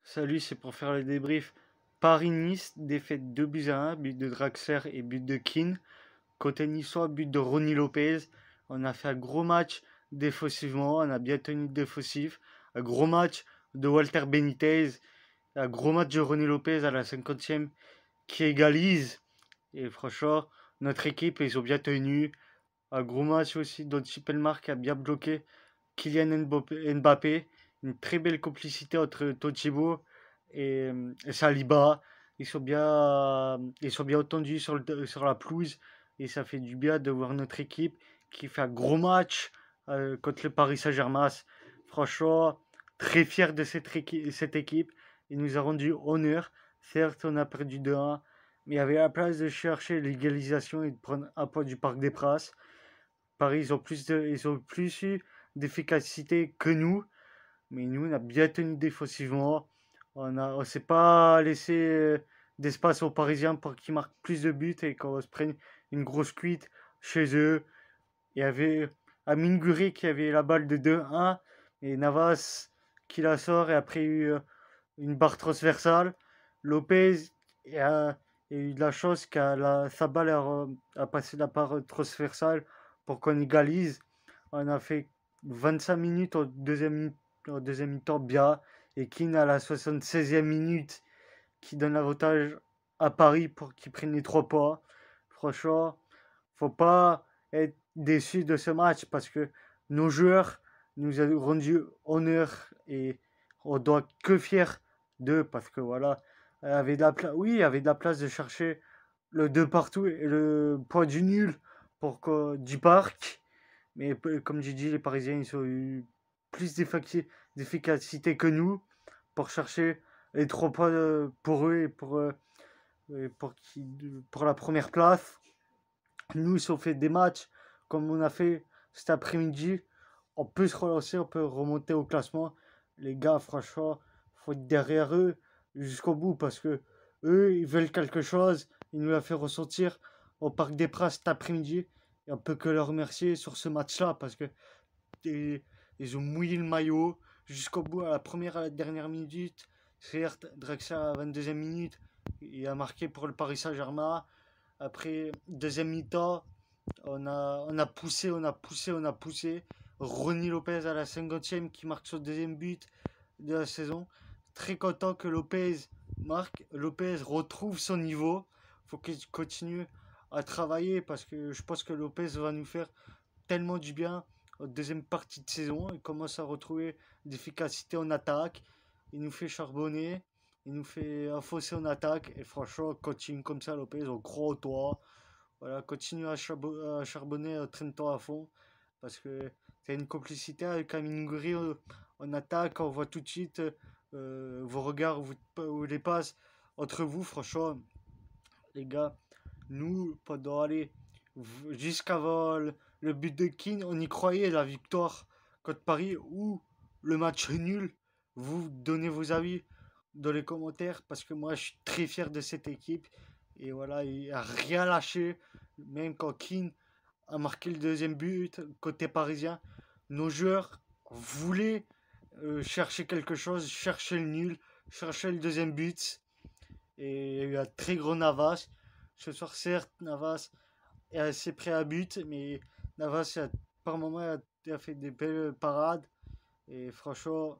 Salut, c'est pour faire le débrief. Paris-Nice, défaite 2 buts à 1, but de Draxler et but de Keane. Côté niçois, but de Ronny Lopez. On a fait un gros match défensivement, on a bien tenu le défensif. Un gros match de Walter Benitez, un gros match de Ronny Lopez à la 50e qui égalise. Et franchement, notre équipe, ils ont bien tenu. Un gros match aussi d'Otsipelmar qui a bien bloqué Kylian Mbappé. Une très belle complicité entre Todibo et Saliba. Ils sont bien entendus sur la pelouse. Et ça fait du bien de voir notre équipe qui fait un gros match contre le Paris Saint-Germain. Franchement, très fier de cette équipe. Il nous a rendu honneur. Certes, on a perdu 2-1, mais il y avait la place de chercher l'égalisation et de prendre un point du Parc des Princes. Paris, ils ont plus eu d'efficacité que nous, mais nous, on a bien tenu défensivement. On s'est pas laissé d'espace aux Parisiens pour qu'ils marquent plus de buts et qu'on se prenne une grosse cuite chez eux. Il y avait Amine Gouiri qui avait la balle de 2-1 et Navas qui la sort et après eu une barre transversale. Lopez a eu de la chance sa balle a passé la barre transversale pour qu'on égalise. On a fait 25 minutes au deuxième mi-temps bien. Et Keane à la 76e minute qui donne l'avantage à Paris pour qu'ils prennent les 3 points. Franchement, faut pas être déçu de ce match parce que nos joueurs nous ont rendu honneur et on doit que fier d'eux parce que voilà, oui, il y avait de la place de chercher le 2 partout et le point du nul du parc. Mais comme j'ai dit, les Parisiens ils ont eu plus d'efficacité que nous pour chercher les 3 points pour eux pour la première place. Nous, si on fait des matchs comme on a fait cet après-midi, on peut se relancer, on peut remonter au classement. Les gars, franchement, faut être derrière eux jusqu'au bout parce que eux, ils veulent quelque chose. Ils nous l'ont fait ressentir au Parc des Princes cet après-midi. Et on peut que leur remercier sur ce match-là parce que et- ils ont mouillé le maillot jusqu'au bout, à la première à la dernière minute. Certes, Drexler à la 22e minute, il a marqué pour le Paris Saint-Germain. Après, deuxième mi-temps, on a poussé. Ronny Lopez à la 50e qui marque son deuxième but de la saison. Très content que Lopez marque. Lopez retrouve son niveau. Faut qu'il continue à travailler parce que je pense que Lopez va nous faire tellement du bien en deuxième partie de saison. Il commence à retrouver d'efficacité en attaque. Il nous fait charbonner. Il nous fait enfoncer en attaque. Et franchement, continue comme ça, Lopez. On croit au toit. Voilà, continue à charbonner, traîne-toi à fond. Parce que tu as une complicité avec Amine Gouiri en attaque. On voit tout de suite vos regards ou les passes entre vous. Franchement, les gars, nous, pendant aller jusqu'avant le but de Keane, on y croyait, la victoire contre Paris ou le match nul. Vous donnez vos avis dans les commentaires parce que moi, je suis très fier de cette équipe. Et voilà, il a rien lâché. Même quand Keane a marqué le deuxième but côté parisien, nos joueurs voulaient chercher quelque chose, chercher le nul, chercher le deuxième but. Et il y a eu un très gros Navas. Ce soir, certes, Navas est assez près à but, mais Navas, par moments, a fait des belles parades. Et franchement,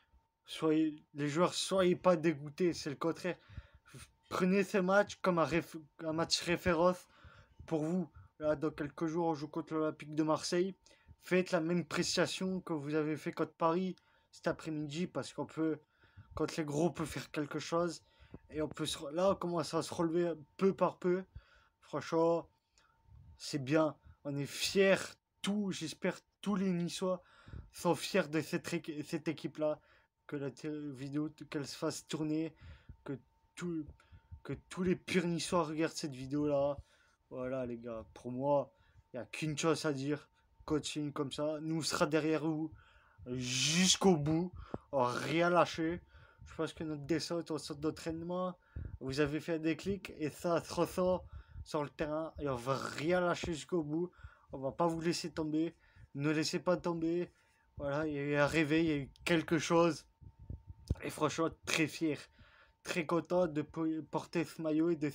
les joueurs, soyez pas dégoûtés, c'est le contraire. Prenez ce match comme un match référence pour vous. Là, dans quelques jours, on joue contre l'Olympique de Marseille. Faites la même prestation que vous avez fait contre Paris cet après-midi parce qu'on peut, quand les gros peuvent faire quelque chose, et là, on commence à se relever peu par peu. Franchement, c'est bien. On est fiers, j'espère, tous les Niçois sont fiers de cette équipe-là. Que la vidéo, qu'elle se fasse tourner, que, tout, que tous les purs Niçois regardent cette vidéo-là. Voilà, les gars, pour moi, il n'y a qu'une chose à dire. Continue comme ça. Nous, on sera derrière vous jusqu'au bout. On va rien lâcher. Je pense que notre descente au centre d'entraînement, vous avez fait un déclic et ça se ressent sur le terrain. Et on va rien lâcher jusqu'au bout. On va pas vous laisser tomber. Ne laissez pas tomber. Voilà, il y a eu un réveil, il y a eu quelque chose. Et franchement, très fier, très content de porter ce maillot et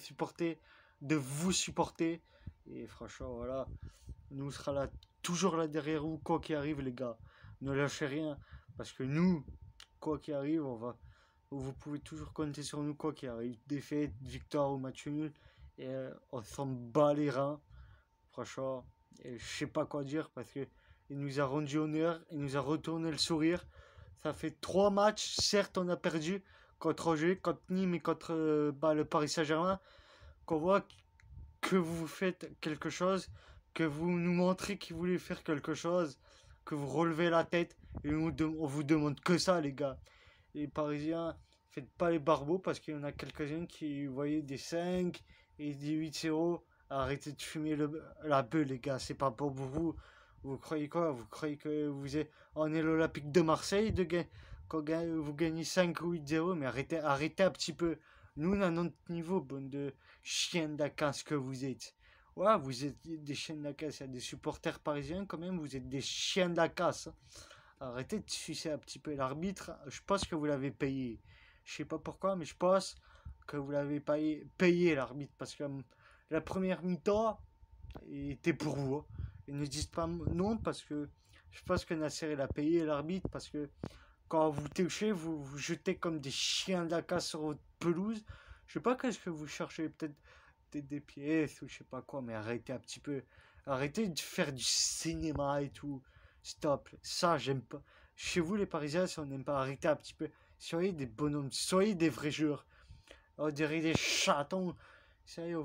de vous supporter. Et franchement, voilà, nous sera là, toujours là derrière vous, quoi qu'il arrive, les gars. Ne lâchez rien, parce que nous, quoi qu'il arrive, vous pouvez toujours compter sur nous, quoi qu'il arrive. Défaite, victoire ou match nul, et on s'en bat les reins. Franchement, et je sais pas quoi dire parce que il nous a rendu honneur, il nous a retourné le sourire. Ça fait 3 matchs, certes on a perdu contre Angers, contre Nîmes et contre le Paris Saint-Germain, qu'on voit que vous faites quelque chose, que vous nous montrez que vous voulez faire quelque chose, que vous relevez la tête et on vous demande que ça les gars. Les Parisiens, faites pas les barbeaux parce qu'il y en a quelques-uns qui voyaient des 5 et des 8-0. Arrêtez de fumer la beuh, les gars, c'est pas pour vous. Vous croyez quoi? Vous croyez que on est l'Olympique de Marseille quand vous gagnez 5 ou 8-0? Mais arrêtez un petit peu. Nous, on a notre niveau, bande de chiens de la casse que vous êtes. Ouais, vous êtes des chiens de la casse. Il y a des supporters parisiens quand même, vous êtes des chiens de la casse. Arrêtez de sucer un petit peu l'arbitre. Je pense que vous l'avez payé. Je sais pas pourquoi, mais je pense que vous l'avez payé l'arbitre. Parce que la première mi-temps était pour vous. Et ne dites pas non parce que je pense que Nasser il a payé l'arbitre. Parce que quand vous touchez, vous jetez comme des chiens de la casse sur votre pelouse. Je sais pas qu'est-ce que vous cherchez. Peut-être des pièces ou je sais pas quoi. Mais arrêtez un petit peu. Arrêtez de faire du cinéma et tout. Stop, ça j'aime pas. Chez vous les Parisiens, si on n'aime pas, arrêter un petit peu. Soyez des bonhommes, soyez des vrais joueurs. On dirait des chatons. Ça y est,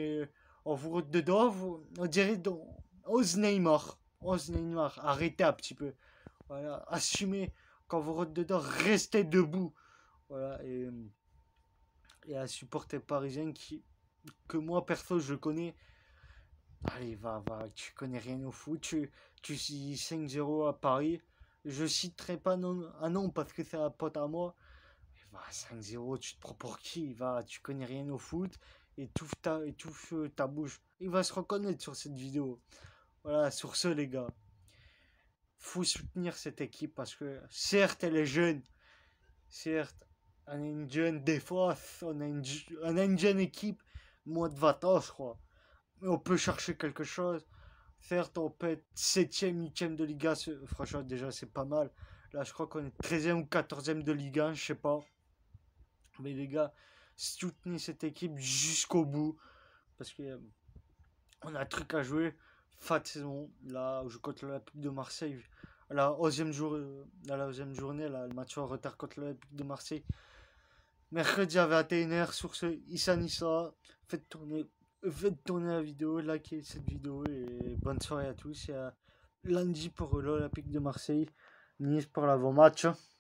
on vous route dedans, on dirait Ose Neymar. Ose Neymar, arrêtez un petit peu. Voilà, assumez. Quand vous route dedans, restez debout. Voilà, et un supporter parisien que moi perso je connais. Allez, va, tu connais rien au foot. Tu dis 5-0 à Paris. Je citerai pas un nom parce que c'est un pote à moi. Va, 5-0, tu te prends pour qui? Va, tu connais rien au foot. Étouffe ta bouche. Il va se reconnaître sur cette vidéo. Voilà, sur ce, les gars. Faut soutenir cette équipe parce que, certes, elle est jeune. Certes, on a une jeune défense. On a une jeune équipe. Moins de 20 ans, je crois. Mais on peut chercher quelque chose. Certes, on peut être 7ème, 8ème de Liga. Franchement, déjà, c'est pas mal. Là, je crois qu'on est 13ème ou 14ème de Liga 1, je sais pas. Mais les gars, soutenez cette équipe jusqu'au bout. Parce que on a un truc à jouer. Fin de saison. Là, je contre l'Olympique de Marseille. À la 11e journée, là, le match en retard contre l'Olympique de Marseille. Mercredi à 21h sur ce Issa Nissa. Faites tourner la vidéo, likez cette vidéo et bonne soirée à tous. Et à lundi pour l'Olympique de Marseille, Nice pour l'avant-match.